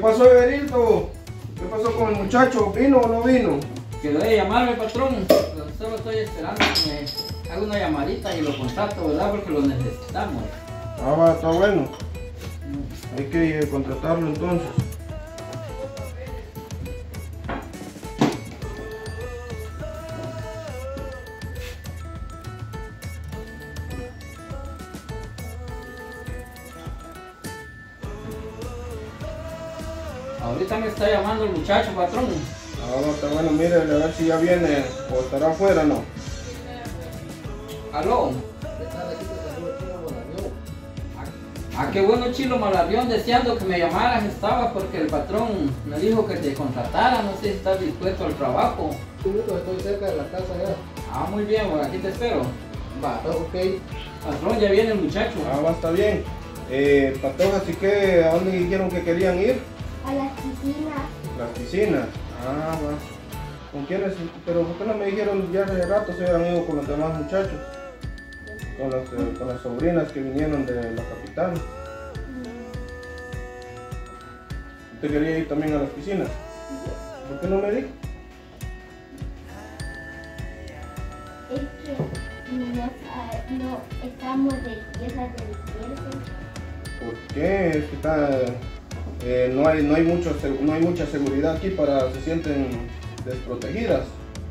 pasó, Everildo? ¿Qué pasó con el muchacho? ¿Vino o no vino? Que lo debe llamarme, patrón. Solo estoy esperando que me haga una llamadita y lo contacto, ¿verdad? Porque lo necesitamos. Ah, va, está bueno. Hay que contratarlo entonces. Ahorita me está llamando el muchacho, patrón. Ah, va, está bueno. Mire, a ver si ya viene o estará afuera, ¿no? Aló. Qué bueno, Chilo Malavión, deseando que me llamaras estaba porque el patrón me dijo que te contratara, no sé si estás dispuesto al trabajo. Estoy cerca de la casa ya. Ah, muy bien, bueno, aquí te espero. Va. Ok. Patrón, ya viene el muchacho. Ah, va, está bien. Patrón, así que, ¿a dónde dijeron que querían ir? A las piscinas. Las piscinas. Ah, va. ¿Con quiénes? Pero ¿por qué no me dijeron ya hace rato se habían ido con los demás muchachos? Con las sobrinas que vinieron de la capital. ¿Usted quería ir también a las piscinas? ¿Por qué no me dijo? Es que no estamos de tierra del desierto. ¿Por qué? Es que no hay mucha seguridad aquí se sienten desprotegidas.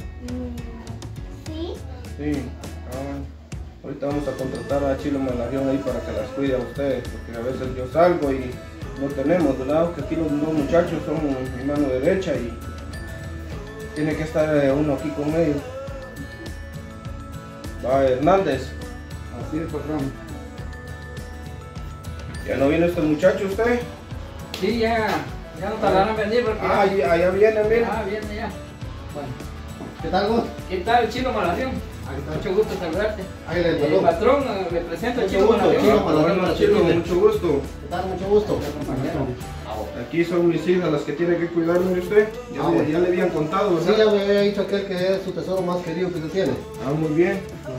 Sí. Sí. Ahorita vamos a contratar a Chilo Malavión ahí para que las cuide a ustedes, porque a veces yo salgo y no tenemos, ¿verdad? Que aquí los dos muchachos son mi mano derecha y tiene que estar uno aquí con ellos. Va, Hernández. Así es, patrón. ¿Ya no viene este muchacho usted? Sí, ya no tardaron en venir porque... Ah, allá viene, mire. Ah, viene ya. Bueno. ¿Qué tal vos? ¿Qué tal, Chilo Malavión? Mucho gusto saludarte. Ahí le saludo. Patrón, le presento a Mucho Chilo gusto, Malavión. Chilo. Bueno, Chilo, mucho gusto. ¿Qué tal? Mucho gusto. Aquí son mis hijas las que tiene que cuidar, mire usted. Ya le habían contado, Sí, ¿verdad? ya me había dicho aquel que es su tesoro más querido que usted tiene. Ah, muy bien.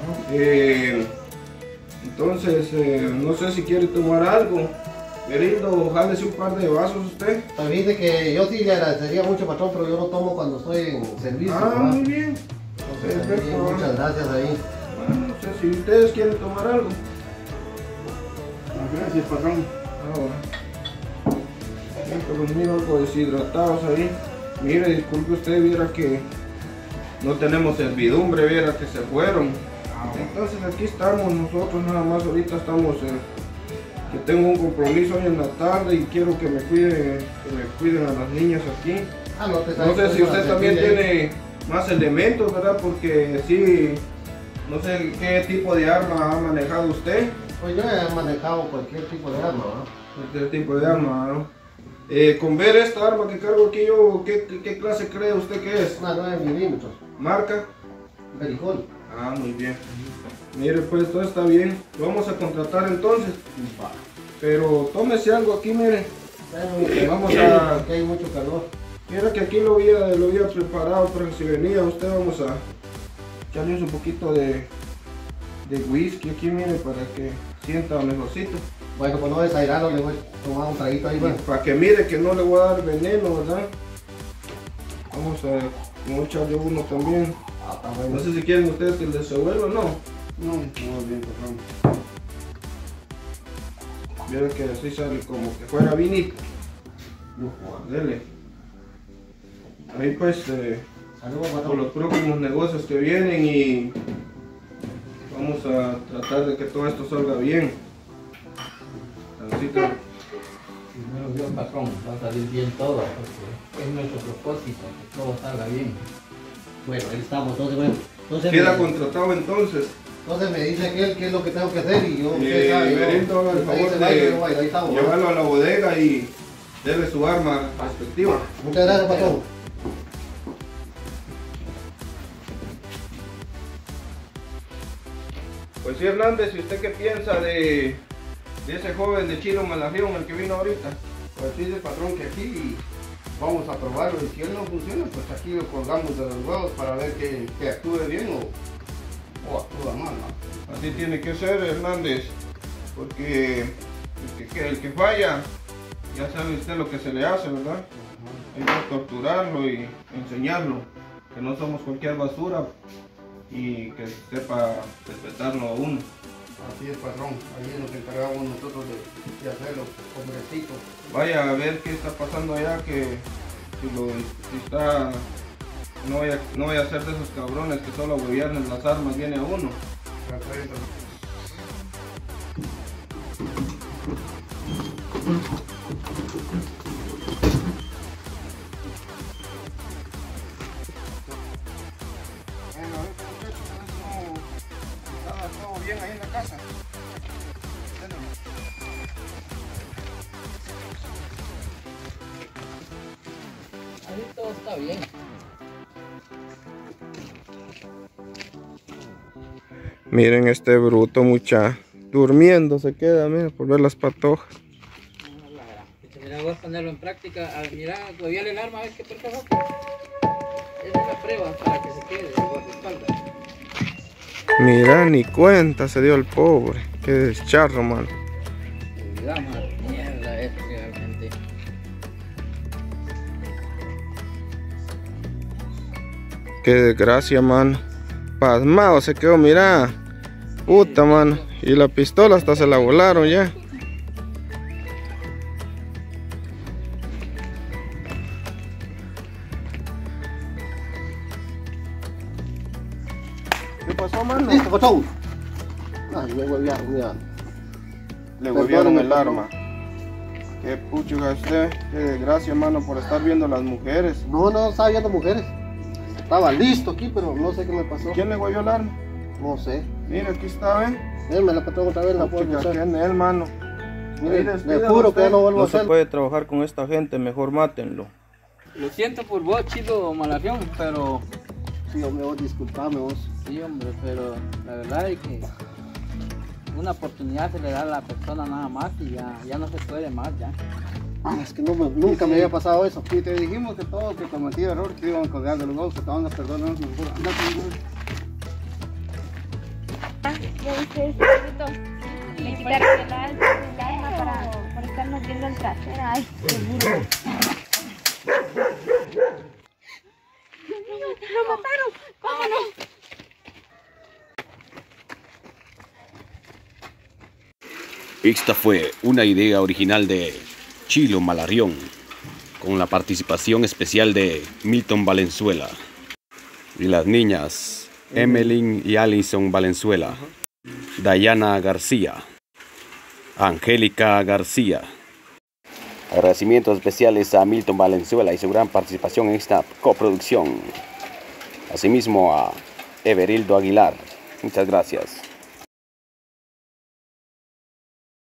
Entonces, no sé si quiere tomar algo. Querido, jálese un par de vasos usted. También dice que yo sí le agradecería mucho, patrón, pero yo lo tomo cuando estoy en servicio. Ah, ¿verdad? muy bien. Entonces, Perfecto. muchas gracias ahí. Bueno, no sé si ustedes quieren tomar algo. Gracias, patrón. Ah, bueno. Siempre los miro algo deshidratados ahí. Mire, disculpe usted, viera que no tenemos servidumbre, viera que se fueron. Entonces aquí estamos nosotros, nada más ahorita estamos, que tengo un compromiso hoy en la tarde y quiero que me cuiden a las niñas aquí. No sé si usted también tiene más elementos, ¿verdad? Porque sí, no sé qué tipo de arma ha manejado usted. Pues yo he manejado cualquier tipo de arma, ¿no? Cualquier tipo de arma, ¿no? Con ver esta arma que cargo aquí yo, ¿qué clase cree usted que es? Una 9 milímetros. ¿Marca? Berijol. Ah, muy bien. Mire, pues todo está bien. Lo vamos a contratar entonces. Pero tómese algo aquí, mire. Vamos a... Aquí hay mucho calor. Mira que aquí lo había preparado para que si venía usted vamos a echarle un poquito de whisky aquí, mire, para que sienta mejorcito. Bueno, pues no desairarlo, le voy a tomar un traguito ahí, bueno. Para que mire que no le voy a dar veneno, ¿verdad? Vamos a echarle uno también. Está bueno. No sé si quieren ustedes que les revuelva o no. No, bien, patrón. Mira que así sale como que fuera vinito. Dele. Ahí pues, Saludos, por patrón. los próximos negocios que vienen y vamos a tratar de que todo esto salga bien. Así que, Primero Dios, patrón, va a salir bien todo, porque es nuestro propósito, que todo salga bien. Bueno, ahí estamos, entonces, bueno. Entonces queda me, contratado entonces. entonces me dice aquel qué es lo que tengo que hacer y yo, usted sabe, yo, Berito, haga el usted favor dice, vaya, de yo voy, ahí estamos, ¿no? llevarlo a la bodega y dele su arma respectiva. Muchas gracias, patrón. Pues sí, Hernández, ¿y usted qué piensa de ese joven de Chilo Malavión, el que vino ahorita? Pues dice el patrón que aquí vamos a probarlo y si él no funciona, pues aquí lo colgamos de los huevos para ver que actúe bien o actúa mal, ¿no? Así tiene que ser, Hernández, porque el que falla ya sabe usted lo que se le hace, ¿verdad? Hay que torturarlo y enseñarlo, que no somos cualquier basura y que sepa respetarlo a uno. Así es, patrón. Ahí nos encargamos nosotros de hacerlo, hombrecito. Vaya a ver qué está pasando allá, que si está, no vaya a ser de esos cabrones que solo a huevearles las armas viene a uno. Perfecto. Bueno, ahorita muchachos, está todo bien ahí en la casa. Ahí todo está bien. Miren este bruto, mucha. Durmiendo se queda, miren, por ver las patojas. Mira, voy a ponerlo en práctica. Mira, todavía el arma, a ver qué por qué va. Es una prueba para que se quede de guardaespaldas. Mira, ni cuenta se dio el pobre. Qué descharro, mano. La mierda es realmente. Qué desgracia, mano. Pasmado se quedó, mira. Puta, mano. Y la pistola hasta se la volaron ya. ¿Qué pasó, mano? Listo, patrón. Ay, me huevearon, mira. Le huevearon el arma. Qué puchuga usted. Qué desgracia, mano, por estar viendo a las mujeres. No estaba viendo mujeres. Estaba listo aquí, pero no sé qué me pasó. ¿Quién le huevió el arma? No sé. Mira, aquí está, ¿ven? Déjame la patrón otra vez, la puedo Puchica, usar. ¿quién es, mano? Mire, Ahí le juro que ya no vuelvo a No se hacer. puede trabajar con esta gente, mejor mátenlo. Lo siento por vos, chido Malavión, pero Sí, hombre, vos disculpame vos. sí, hombre, pero la verdad es que una oportunidad se le da a la persona nada más y ya no se puede más ya. Es que nunca me había pasado eso. Si te dijimos que todo, que cometí error, que iban a colgar de los huevos, que te van a perdonar, no seguro. Ya viste ese perrito. Le quitaron el alma para estarnos viendo el trasero. Ay, seguro. ¡Lo mataron! ¿Cómo no? Esta fue una idea original de Chilo Malarión, con la participación especial de Milton Valenzuela y las niñas Emeline y Alison Valenzuela, Dayana García, Angélica García. Agradecimientos especiales a Milton Valenzuela y su gran participación en esta coproducción. Asimismo a Everildo Aguilar. Muchas gracias.